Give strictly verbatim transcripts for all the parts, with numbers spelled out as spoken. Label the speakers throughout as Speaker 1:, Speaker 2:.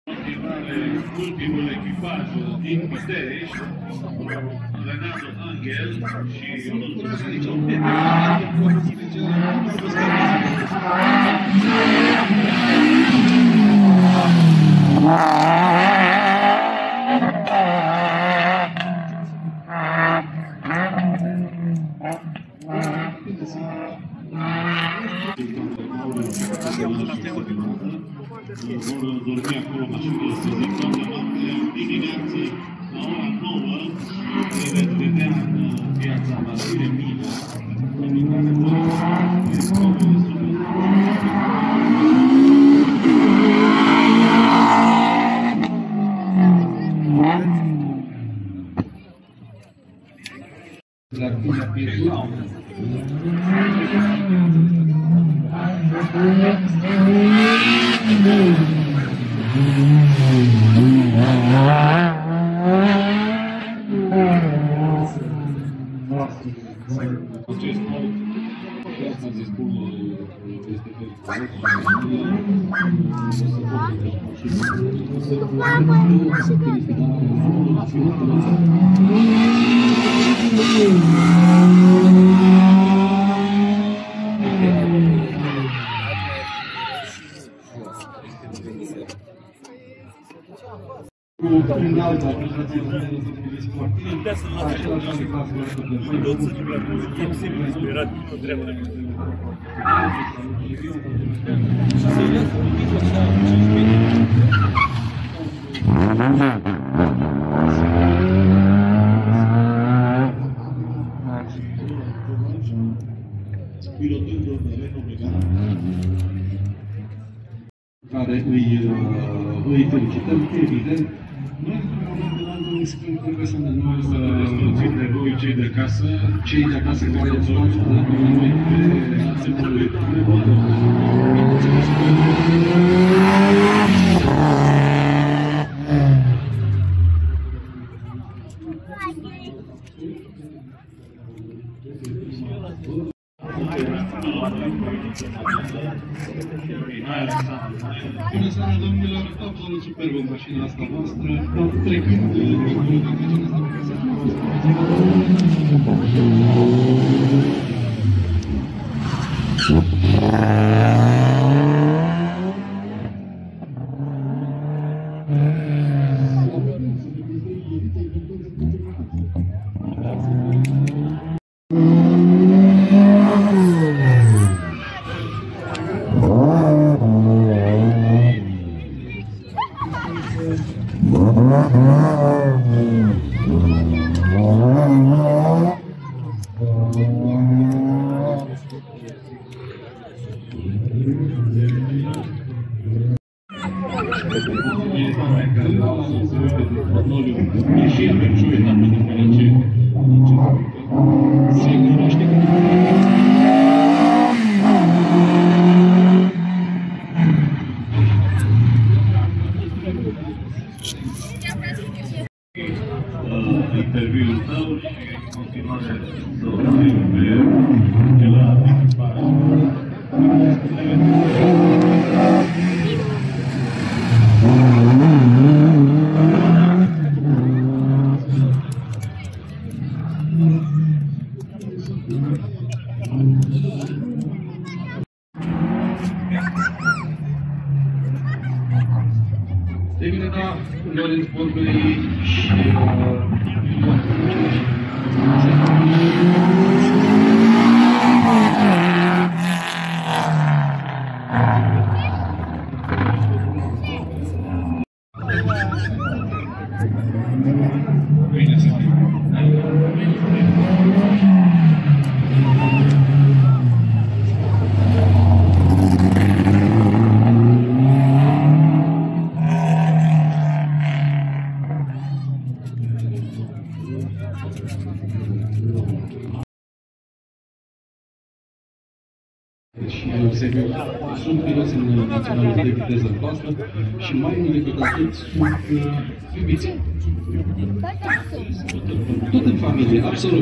Speaker 1: Ultimul echipaj din Pitești, Renato Angel și Ionut Brăzănică. Vor dormi acolo mașinile să zic toată noaptea, dimineață, la ora nouă, le veți vedea în piața Vasile Milă, în care vor fi scopul de la Cunea Piesulau. Acest mod, asta zespun este în alta aplicație de sportiv, același de clasă de
Speaker 2: toți să ne plăcut, posibil inspirat cu treaba. Și să ia cu un pic așa, cinci metri.
Speaker 1: pilotând de Republican, care îi, îi felicităm, evident. Noi, în momentul ăla, spun că trebuie să ne despărțim de voi, cei de acasă, cei de acasă care îți fac alături de noi pe relația lui. Bună seara, domnilor! Absolut superbă mașina asta voastră, trecând dincolo de mașina asta și avem și o etapă de fericire. Se cunoaște că interviul tău și în continuare să o dai pe la participare. E bine, da, Lorenz Borbei și bine să fie. Și Eusebiu sunt piloți în naționalul de viteză coastă și mai mult decât atât sunt iubiți. Tot în familie, absolut.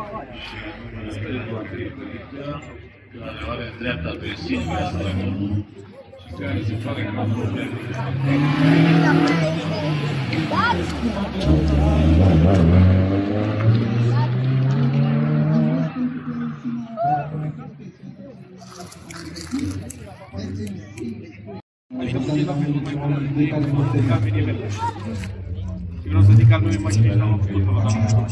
Speaker 1: care are în dreapta pe Silvia Străgănu, care se pare că nu probleme.
Speaker 3: Vreau să zic al meu imagine la un făcut la la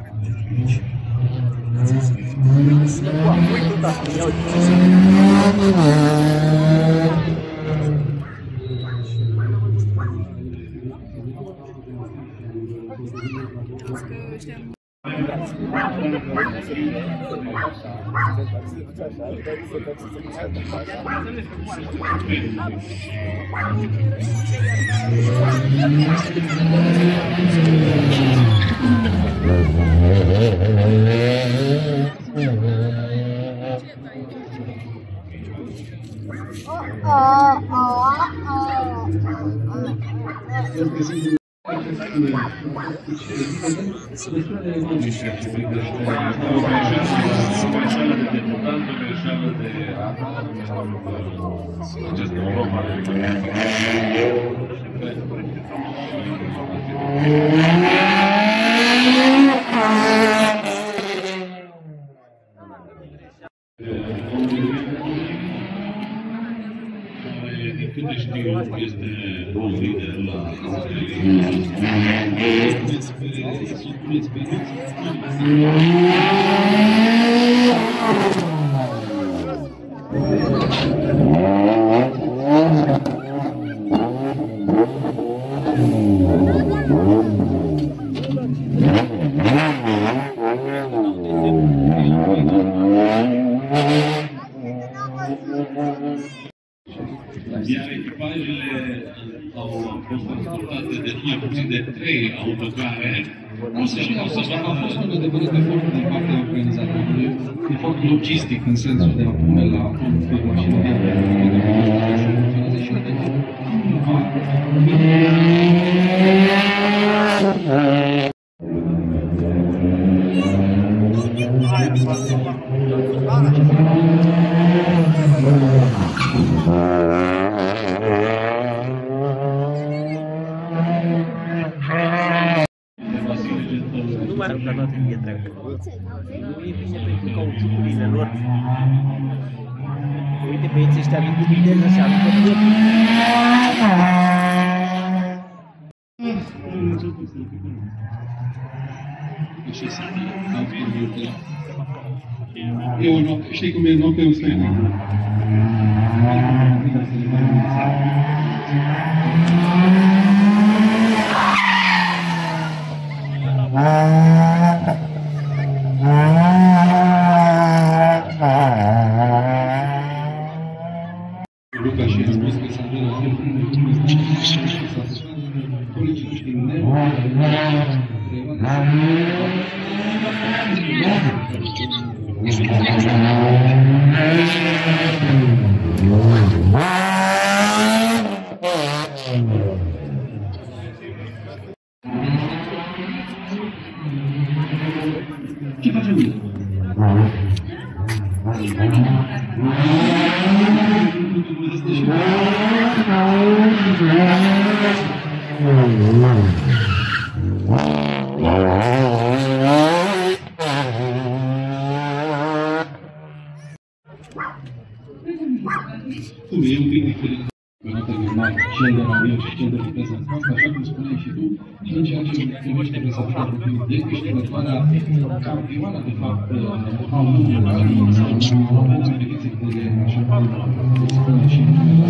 Speaker 1: Câte știu, este un lider la iar echipajele au fost transportate de mai puțin de trei autocare. O să și o să vă a fost un adevărat efort din partea organizatorului, efort logistic în sensul de a pune la punct mașinăria de funcționează și de
Speaker 2: nu mai arunca toate în pietre. Nu e bine pentru cauciucurile lor. Uite, băieții ăștia vin cu viteză și aruncă tot.
Speaker 1: Eu nu, știi cum e noaptea în străină? Luca și a spus că s-a dat la fel colegii noștri ce facem noi? Cum e un pic diferit pe notă normal, cel de radio și cel de viteză în față, așa cum spuneai și tu, în ceea ce privește presătura profilului de câștigătoarea campioană, de fapt, a unui an sau a competiției de așa cum se spune și numele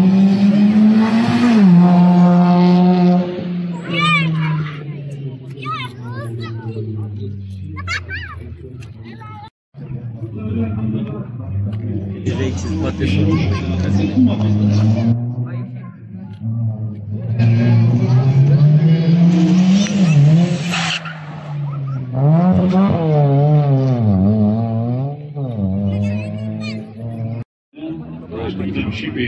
Speaker 2: Vechi, poate și
Speaker 1: cum a fost asta? Și pe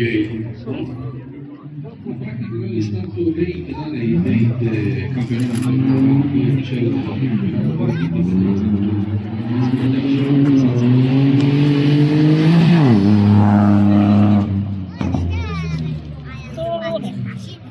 Speaker 1: practic, noi stăm cu reiterarea idei de campionat național cu cel de la
Speaker 4: Come?